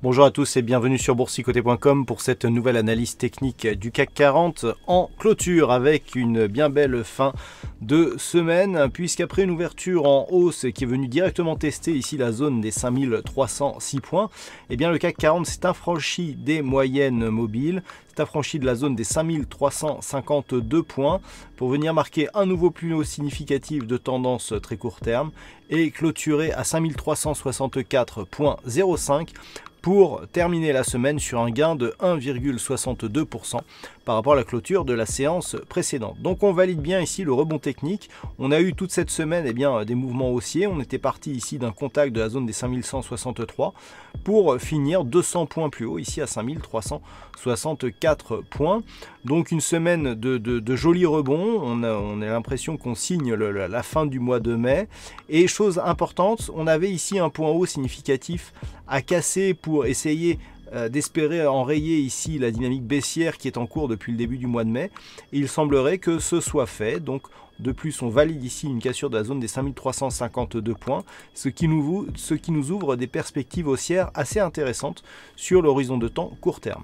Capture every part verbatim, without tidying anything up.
Bonjour à tous et bienvenue sur boursicoté point com pour cette nouvelle analyse technique du C A C quarante en clôture avec une bien belle fin de semaine, puisqu'après une ouverture en hausse qui est venue directement tester ici la zone des cinq mille trois cent six points, eh bien le C A C quarante s'est affranchi des moyennes mobiles, s'est affranchi de la zone des cinq mille trois cent cinquante-deux points pour venir marquer un nouveau plus haut significatif de tendance très court terme et clôturer à cinq mille trois cent soixante-quatre virgule zéro cinq pour terminer la semaine sur un gain de un virgule soixante-deux pour cent par rapport à la clôture de la séance précédente. Donc on valide bien ici le rebond technique. On a eu toute cette semaine eh bien, des mouvements haussiers. On était parti ici d'un contact de la zone des cinq mille cent soixante-trois pour finir deux cents points plus haut, ici à cinq mille trois cent soixante-quatre points. Donc une semaine de, de, de jolis rebonds. On a, on a l'impression qu'on signe le, la fin du mois de mai. Et chose importante, on avait ici un point haut significatif à casser pour essayer euh, d'espérer enrayer ici la dynamique baissière qui est en cours depuis le début du mois de mai. Et il semblerait que ce soit fait. Donc de plus, on valide ici une cassure de la zone des cinq mille trois cent cinquante-deux points, ce qui, nous, ce qui nous ouvre des perspectives haussières assez intéressantes sur l'horizon de temps court terme.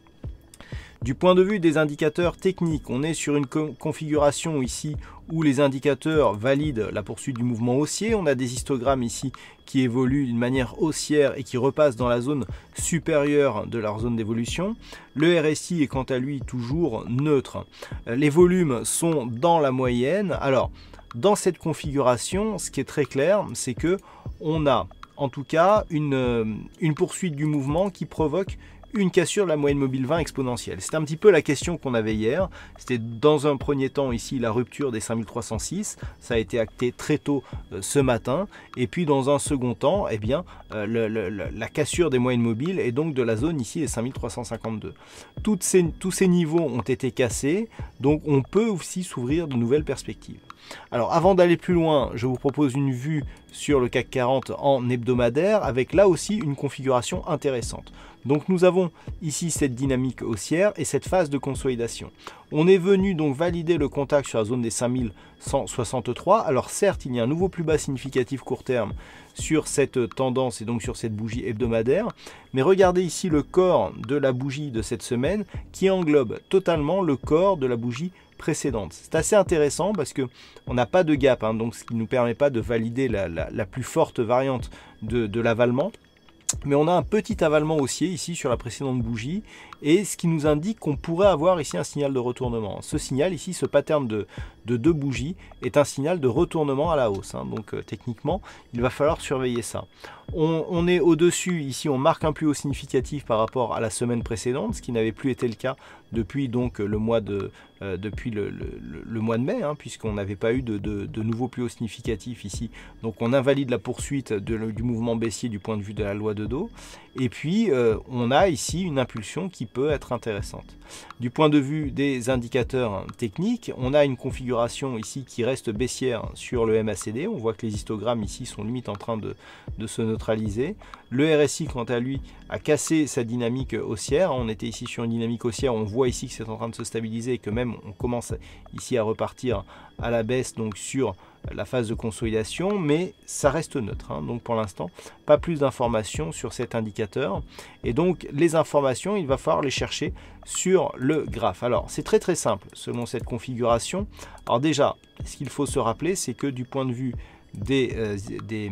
Du point de vue des indicateurs techniques, on est sur une configuration ici où les indicateurs valident la poursuite du mouvement haussier. On a des histogrammes ici qui évoluent d'une manière haussière et qui repassent dans la zone supérieure de leur zone d'évolution. Le R S I est quant à lui toujours neutre. Les volumes sont dans la moyenne. Alors, dans cette configuration, ce qui est très clair, c'est que on a en tout cas une, une poursuite du mouvement qui provoque une cassure de la moyenne mobile vingt exponentielle. C'est un petit peu la question qu'on avait hier. C'était dans un premier temps ici la rupture des cinq mille trois cent six. Ça a été acté très tôt euh, ce matin. Et puis dans un second temps, eh bien, euh, le, le, la cassure des moyennes mobiles et donc de la zone ici des cinq mille trois cent cinquante-deux. Toutes ces, tous ces niveaux ont été cassés. Donc on peut aussi s'ouvrir de nouvelles perspectives. Alors avant d'aller plus loin, je vous propose une vue sur le C A C quarante en hebdomadaire avec là aussi une configuration intéressante. Donc nous avons ici cette dynamique haussière et cette phase de consolidation. On est venu donc valider le contact sur la zone des cinq mille cent soixante-trois. Alors certes, il y a un nouveau plus bas significatif court terme sur cette tendance et donc sur cette bougie hebdomadaire. Mais regardez ici le corps de la bougie de cette semaine qui englobe totalement le corps de la bougie précédente. C'est assez intéressant parce que on n'a pas de gap, hein, donc ce qui ne nous permet pas de valider la, la, la plus forte variante de, de l'avalement. Mais on a un petit avalement haussier ici sur la précédente bougie et ce qui nous indique qu'on pourrait avoir ici un signal de retournement. Ce signal ici, ce pattern de, de deux bougies est un signal de retournement à la hausse. Hein. Donc euh, techniquement, il va falloir surveiller ça. On, on est au-dessus, ici on marque un plus haut significatif par rapport à la semaine précédente, ce qui n'avait plus été le cas depuis donc le mois de, euh, depuis le, le, le mois de mai, hein, puisqu'on n'avait pas eu de, de, de nouveaux plus hauts significatifs ici. Donc on invalide la poursuite de, du mouvement baissier du point de vue de la loi de dos. Et puis euh, on a ici une impulsion qui peut être intéressante. Du point de vue des indicateurs techniques, on a une configuration ici qui reste baissière sur le M A C D. On voit que les histogrammes ici sont limite en train de, de se neutraliser. Le R S I quant à lui a cassé sa dynamique haussière. On était ici sur une dynamique haussière. On voit ici que c'est en train de se stabiliser et que même on commence ici à repartir à la baisse donc sur la phase de consolidation, mais ça reste neutre. Hein. Donc pour l'instant, pas plus d'informations sur cet indicateur. Et donc les informations, il va falloir les chercher sur le graphe. Alors c'est très très simple selon cette configuration. Alors déjà, ce qu'il faut se rappeler, c'est que du point de vue des, euh, des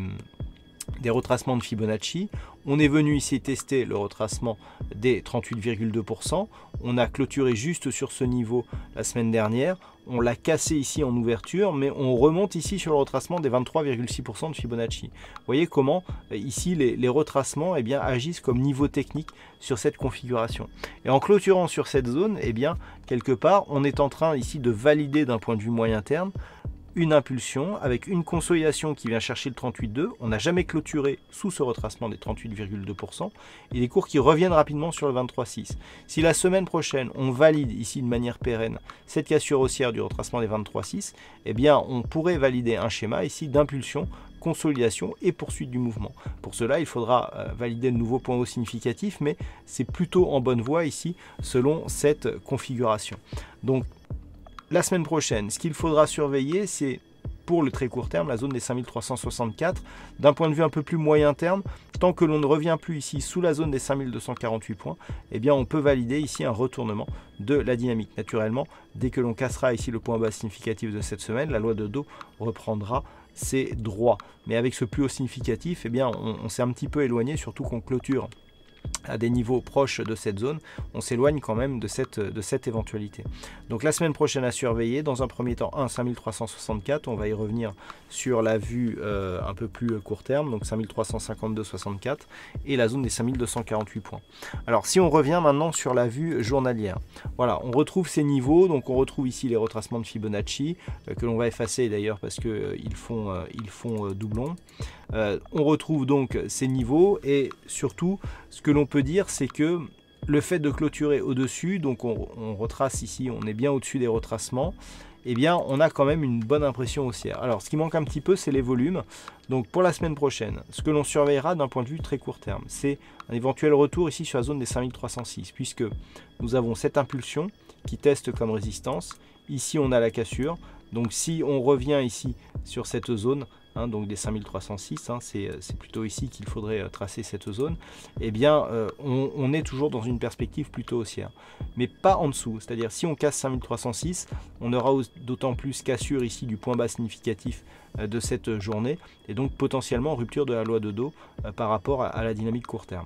des retracements de Fibonacci, on est venu ici tester le retracement des trente-huit virgule deux pour cent, on a clôturé juste sur ce niveau la semaine dernière, on l'a cassé ici en ouverture, mais on remonte ici sur le retracement des vingt-trois virgule six pour cent de Fibonacci. Vous voyez comment ici les, les retracements eh bien, agissent comme niveau technique sur cette configuration. Et en clôturant sur cette zone, eh bien, quelque part, on est en train ici de valider d'un point de vue moyen terme une impulsion avec une consolidation qui vient chercher le trente-huit virgule deux. On n'a jamais clôturé sous ce retracement des trente-huit virgule deux pour cent et les cours qui reviennent rapidement sur le vingt-trois virgule six. Si la semaine prochaine on valide ici de manière pérenne cette cassure haussière du retracement des vingt-trois virgule six, eh bien on pourrait valider un schéma ici d'impulsion, consolidation et poursuite du mouvement. Pour cela, il faudra euh, valider de nouveaux points hauts significatifs, mais c'est plutôt en bonne voie ici selon cette configuration. Donc la semaine prochaine, ce qu'il faudra surveiller, c'est pour le très court terme, la zone des cinq mille trois cent soixante-quatre. D'un point de vue un peu plus moyen terme, tant que l'on ne revient plus ici sous la zone des cinq mille deux cent quarante-huit points, eh bien on peut valider ici un retournement de la dynamique. Naturellement, dès que l'on cassera ici le point bas significatif de cette semaine, la loi de Dow reprendra ses droits. Mais avec ce plus haut significatif, eh bien on, on s'est un petit peu éloigné, surtout qu'on clôture à des niveaux proches de cette zone, on s'éloigne quand même de cette, de cette éventualité. Donc la semaine prochaine à surveiller, dans un premier temps, un cinq mille trois cent soixante-quatre, on va y revenir sur la vue euh, un peu plus court terme, donc cinq mille trois cent cinquante-deux virgule soixante-quatre, et la zone des cinq mille deux cent quarante-huit points. Alors si on revient maintenant sur la vue journalière, voilà, on retrouve ces niveaux, donc on retrouve ici les retracements de Fibonacci, euh, que l'on va effacer d'ailleurs parce qu'ils euh, font, euh, ils font euh, doublon. Euh, on retrouve donc ces niveaux, et surtout ce que l'on peut dire, c'est que le fait de clôturer au-dessus, donc on, on retrace ici, on est bien au-dessus des retracements, eh bien on a quand même une bonne impression haussière. Alors ce qui manque un petit peu, c'est les volumes. Donc pour la semaine prochaine, ce que l'on surveillera d'un point de vue très court terme, c'est un éventuel retour ici sur la zone des cinq mille trois cent six, puisque nous avons cette impulsion qui teste comme résistance. Ici on a la cassure, donc si on revient ici sur cette zone, hein, donc des cinq mille trois cent six, hein, c'est plutôt ici qu'il faudrait euh, tracer cette zone, eh bien euh, on, on est toujours dans une perspective plutôt haussière, mais pas en dessous. C'est-à-dire si on casse cinq mille trois cent six, on aura d'autant plus cassure ici du point bas significatif euh, de cette journée, et donc potentiellement rupture de la loi de Dow euh, par rapport à, à la dynamique court terme.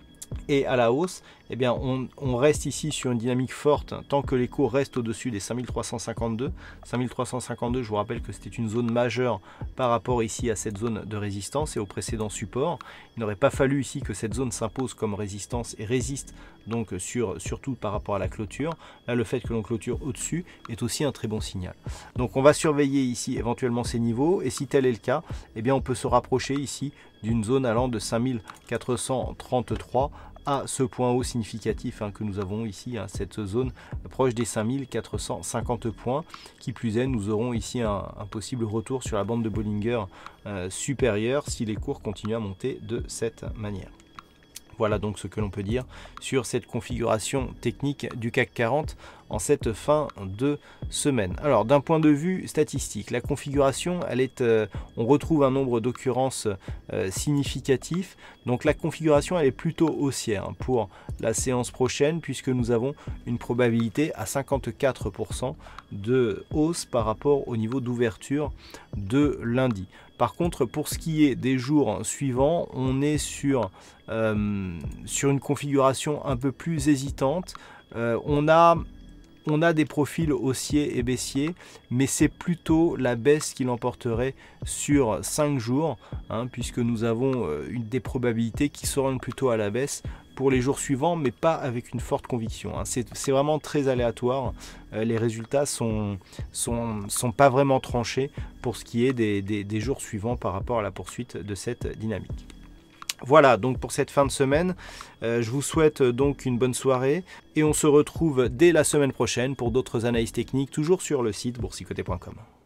Et à la hausse, eh bien on, on reste ici sur une dynamique forte tant que les cours restent au-dessus des cinq mille trois cent cinquante-deux. cinq mille trois cent cinquante-deux, je vous rappelle que c'était une zone majeure par rapport ici à cette zone de résistance et au précédent support. Il n'aurait pas fallu ici que cette zone s'impose comme résistance et résiste donc sur, surtout par rapport à la clôture. Là, le fait que l'on clôture au-dessus est aussi un très bon signal. Donc on va surveiller ici éventuellement ces niveaux, et si tel est le cas, eh bien on peut se rapprocher ici d'une zone allant de cinq mille quatre cent trente-trois à ce point haut significatif hein, que nous avons ici, hein, cette zone proche des cinq mille quatre cent cinquante points. Qui plus est, nous aurons ici un, un possible retour sur la bande de Bollinger euh, supérieure si les cours continuent à monter de cette manière. Voilà donc ce que l'on peut dire sur cette configuration technique du C A C quarante en cette fin de semaine. Alors d'un point de vue statistique, la configuration, elle est, euh, on retrouve un nombre d'occurrences euh, significatif. Donc la configuration, elle est plutôt haussière hein, pour la séance prochaine, puisque nous avons une probabilité à cinquante-quatre pour cent de hausse par rapport au niveau d'ouverture de lundi. Par contre, pour ce qui est des jours suivants, on est sur, euh, sur une configuration un peu plus hésitante. Euh, on a, on a des profils haussiers et baissiers, mais c'est plutôt la baisse qui l'emporterait sur cinq jours, hein, puisque nous avons euh, une des probabilités qui s'orientent plutôt à la baisse pour les jours suivants, mais pas avec une forte conviction. Hein. C'est vraiment très aléatoire. Euh, les résultats sont, sont, sont pas vraiment tranchés pour ce qui est des, des, des jours suivants par rapport à la poursuite de cette dynamique. Voilà donc pour cette fin de semaine. Euh, je vous souhaite donc une bonne soirée et on se retrouve dès la semaine prochaine pour d'autres analyses techniques, toujours sur le site boursicoté point com.